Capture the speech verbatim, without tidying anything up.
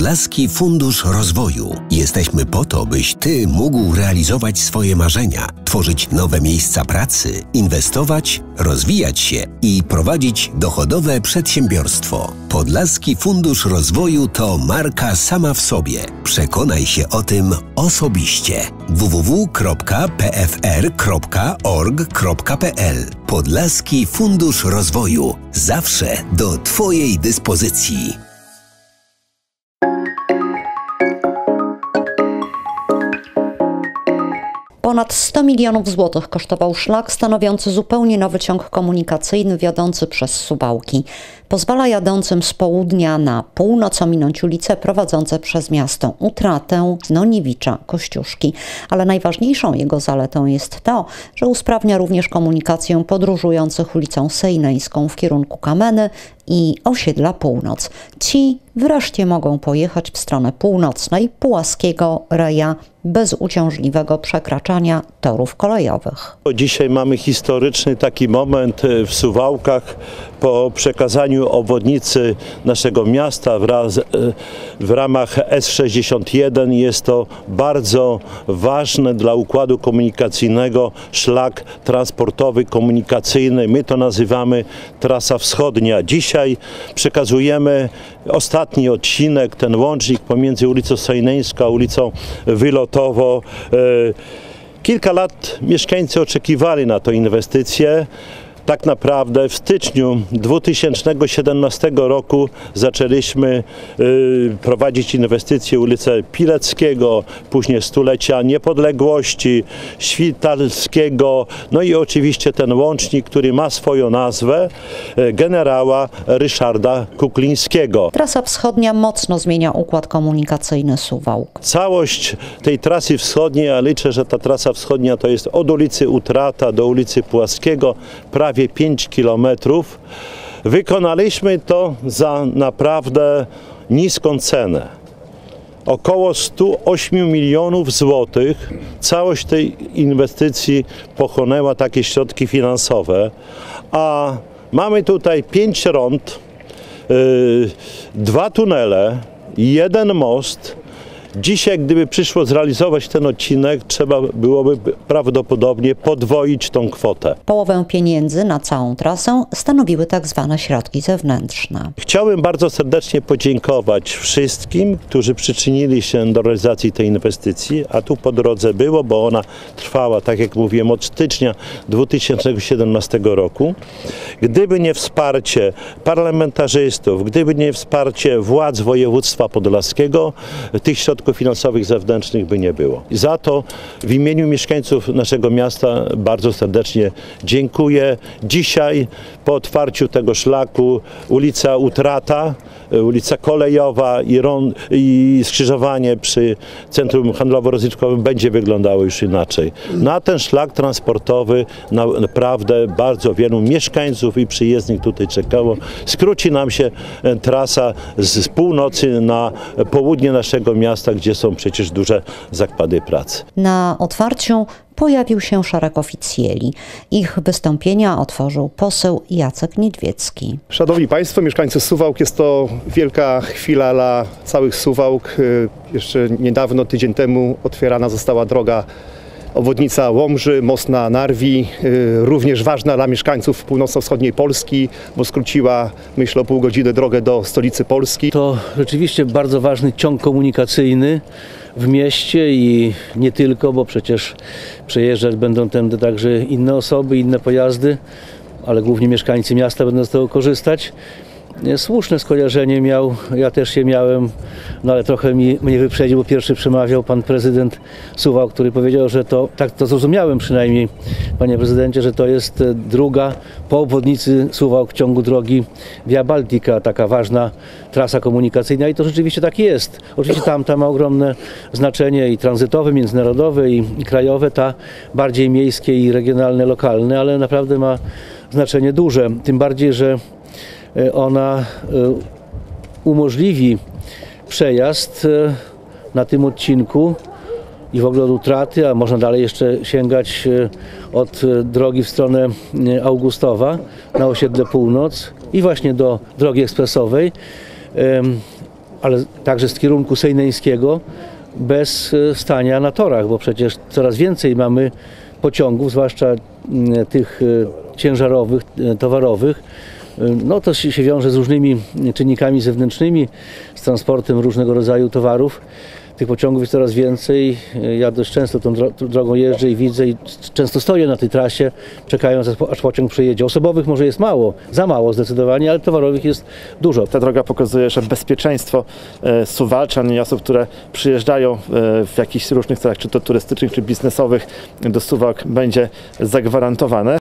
Podlaski Fundusz Rozwoju. Jesteśmy po to, byś Ty mógł realizować swoje marzenia, tworzyć nowe miejsca pracy, inwestować, rozwijać się i prowadzić dochodowe przedsiębiorstwo. Podlaski Fundusz Rozwoju to marka sama w sobie. Przekonaj się o tym osobiście. w w w kropka p f r kropka org kropka p l. Podlaski Fundusz Rozwoju. Zawsze do Twojej dyspozycji. Ponad sto milionów złotych kosztował szlak stanowiący zupełnie nowy ciąg komunikacyjny wiodący przez Suwałki. Pozwala jadącym z południa na północ ominąć ulice prowadzące przez miasto Utratę, Znoniewicza, Kościuszki. Ale najważniejszą jego zaletą jest to, że usprawnia również komunikację podróżujących ulicą Sejneńską w kierunku Kameny i osiedla Północ. Ci wreszcie mogą pojechać w stronę północnej Pułaskiego Reja bez uciążliwego przekraczania torów kolejowych. Dzisiaj mamy historyczny taki moment w Suwałkach po przekazaniu obwodnicy naszego miasta wraz, w ramach S sześćdziesiąt jeden. Jest to bardzo ważny dla układu komunikacyjnego szlak transportowy, komunikacyjny. My to nazywamy Trasa Wschodnia. Dzisiaj przekazujemy ostatni odcinek, ten łącznik pomiędzy ulicą Sejneńską a ulicą Wylotową. Kilka lat mieszkańcy oczekiwali na tę inwestycję. Tak naprawdę w styczniu dwa tysiące siedemnastego roku zaczęliśmy y, prowadzić inwestycje ulicy Pileckiego, później stulecia niepodległości, Świtalskiego, no i oczywiście ten łącznik, który ma swoją nazwę, y, generała Ryszarda Kuklińskiego. Trasa wschodnia mocno zmienia układ komunikacyjny Suwałk. Całość tej trasy wschodniej, ja liczę, że ta trasa wschodnia to jest od ulicy Utrata do ulicy Pułaskiego, prawie pięć kilometrów. Wykonaliśmy to za naprawdę niską cenę. Około sto osiem milionów złotych. Całość tej inwestycji pochłonęła takie środki finansowe, a mamy tutaj pięć rond, yy, dwa tunele, jeden most. Dzisiaj, gdyby przyszło zrealizować ten odcinek, trzeba byłoby prawdopodobnie podwoić tą kwotę. Połowę pieniędzy na całą trasę stanowiły tak zwane środki zewnętrzne. Chciałbym bardzo serdecznie podziękować wszystkim, którzy przyczynili się do realizacji tej inwestycji, a tu po drodze było, bo ona trwała, tak jak mówiłem, od stycznia dwa tysiące siedemnastego roku. Gdyby nie wsparcie parlamentarzystów, gdyby nie wsparcie władz województwa podlaskiego, tych środków finansowych zewnętrznych by nie było. I za to w imieniu mieszkańców naszego miasta bardzo serdecznie dziękuję. Dzisiaj po otwarciu tego szlaku ulica Utrata, ulica Kolejowa i, ron, i skrzyżowanie przy Centrum Handlowo-Rozrywkowym będzie wyglądało już inaczej. Na ten szlak transportowy naprawdę bardzo wielu mieszkańców i przyjezdnych tutaj czekało. Skróci nam się trasa z północy na południe naszego miasta, gdzie są przecież duże zakłady pracy. Na otwarciu pojawił się szereg oficjeli. Ich wystąpienia otworzył poseł Jacek Niedźwiecki. Szanowni Państwo, mieszkańcy Suwałk, jest to wielka chwila dla całych Suwałk. Jeszcze niedawno, tydzień temu, otwierana została droga obwodnica Łomży, most na Narwi, również ważna dla mieszkańców północno-wschodniej Polski, bo skróciła, myślę, o pół godziny drogę do stolicy Polski. To rzeczywiście bardzo ważny ciąg komunikacyjny w mieście i nie tylko, bo przecież przejeżdżać będą tędy także inne osoby, inne pojazdy, ale głównie mieszkańcy miasta będą z tego korzystać. Słuszne skojarzenie miał, ja też je miałem, no ale trochę mi, mnie wyprzedził, bo pierwszy przemawiał pan prezydent Suwałk, który powiedział, że to, tak to zrozumiałem przynajmniej, panie prezydencie, że to jest druga po obwodnicy Suwałk w ciągu drogi Via Baltica, taka ważna trasa komunikacyjna i to rzeczywiście tak jest. Oczywiście tamta ma ogromne znaczenie i tranzytowe, międzynarodowe i, i krajowe, ta bardziej miejskie i regionalne, lokalne, ale naprawdę ma znaczenie duże, tym bardziej, że ona umożliwi przejazd na tym odcinku i w ogóle od Utraty, a można dalej jeszcze sięgać od drogi w stronę Augustowa na osiedle Północ i właśnie do drogi ekspresowej. ale także z kierunku sejneńskiego bez stania na torach, bo przecież coraz więcej mamy pociągów, zwłaszcza tych ciężarowych, towarowych. No to się wiąże z różnymi czynnikami zewnętrznymi, z transportem różnego rodzaju towarów. Tych pociągów jest coraz więcej. Ja dość często tą drogą jeżdżę i widzę i często stoję na tej trasie, czekając aż pociąg przyjedzie. Osobowych może jest mało, za mało zdecydowanie, ale towarowych jest dużo. Ta droga pokazuje, że bezpieczeństwo Suwalczan i osób, które przyjeżdżają w jakichś różnych celach, czy to turystycznych, czy biznesowych do Suwałk, będzie zagwarantowane.